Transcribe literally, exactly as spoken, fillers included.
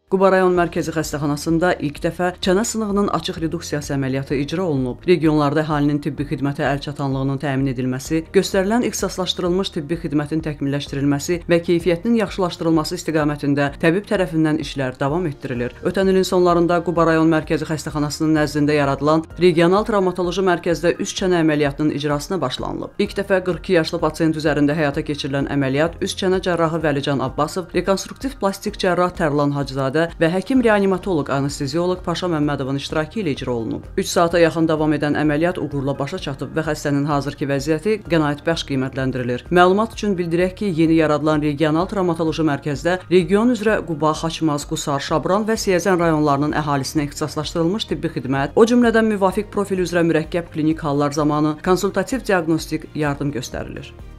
Quba rayon mərkəzi xəstəxanasında ilk dəfə çənə sınığının açıq reduksiyası əməliyyatı icra olunub. Regionlarda əhalinin tibbi xidmətə əlçatanlığının təmin edilməsi, göstərilən ixtisaslaşdırılmış tibbi xidmətin təkmilləşdirilməsi və keyfiyyətinin yaxşılaşdırılması istiqamətində təbib tərəfindən işlər davam etdirilir. Ötən ilin sonlarında Quba rayon mərkəzi xəstəxanasının nəzdində yaradılan regional travmatoloji mərkəzdə üst çənə əməliyyatının icrasına başlanılıb. İlk dəfə qırx iki yaşlı pasiyent üzərində həyata keçirilən əməliyyat üst çənə cərrahı Vəlican Abbasov, rekonstruktiv plastik cərrah Tərlan Hacızadə və həkim reanimatoloq anestezioloq Paşa Məmmədovun iştirakı ilə icra olunub. üç saata yaxın davam edən əməliyyat uğurla başa çatıb və xəstənin hazırki vəziyyəti qənaətbəxş qiymətləndirilir. Məlumat üçün bildirək ki, yeni yaradılan regional travmatoloji mərkəzdə region üzrə Quba, Xaçmaz, Qusar, Şabran və Siyəzən rayonlarının əhalisinə ixtisaslaşdırılmış tibbi xidmət, o cümlədən müvafiq profil üzrə mürəkkəb klinik hallar zamanı konsultativ diaqnostik yardım göstərilir.